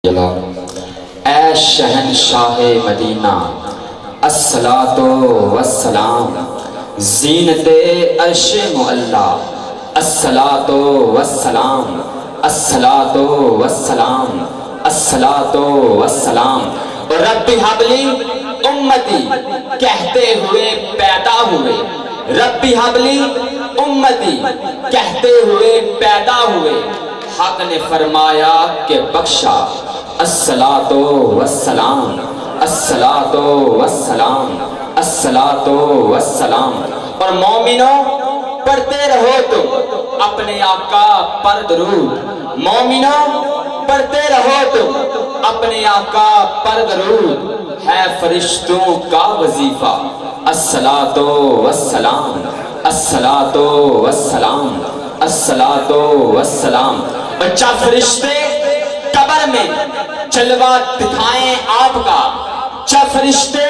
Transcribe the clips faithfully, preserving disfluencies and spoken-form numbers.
اے شہنشاہ مدینہ الصلاۃ والسلام، زینت عرش معلا الصلاۃ والسلام، الصلاۃ والسلام، الصلاۃ والسلام۔ رب حب لی امتی کہتے ہوئے پیدا ہوئے، رب حب لی امتی کہتے ہوئے پیدا ہوئے، حق نے فرمایا کہ بخشا الصلاۃ والسلام، الصلاۃ والسلام، الصلاۃ والسلام۔ اور مومنوں پڑھتے رہو تم اپنے آقا پر درود، مومنوں پڑھتے رہو تم اپنے آقا پر درود، ہے فرشتوں کا وظیفہ الصلاۃ والسلام، الصلاۃ والسلام، الصلاۃ والسلام۔ بچہ فرشتے قبر میں جلوہ دکھائیں آپ کا، بچہ فرشتے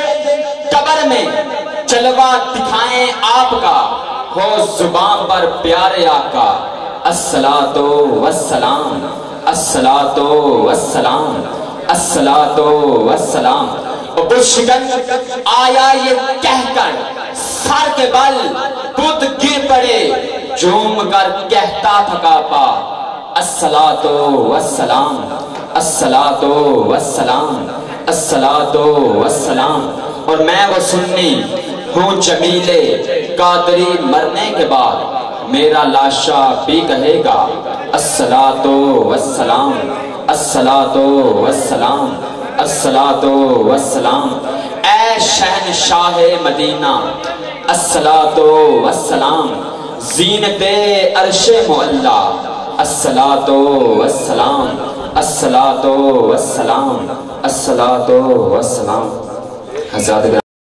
قبر میں جلوہ دکھائیں آپ کا، ہو زبان پر پیارے آقا الصلاۃ والسلام، الصلاۃ والسلام، الصلاۃ والسلام۔ بشکن آیا یہ کہہ کر سر کے بل بت گر پڑے، جھوم کر کہتا تھا کعبہ الصلاۃ والسلام، الصلاۃ والسلام، الصلاۃ والسلام۔ اور میں وہ سنی ہوں جمیلے قادری، مرنے کے بعد میرا لاشا بھی کہے گا الصلاۃ والسلام، الصلاۃ والسلام، الصلاۃ والسلام۔ اے شہنشاہ مدینہ الصلاۃ والسلام، زینت عرش معلا الصلاۃ والسلام، الصلاۃ والسلام، الصلاۃ والسلام۔ حضرات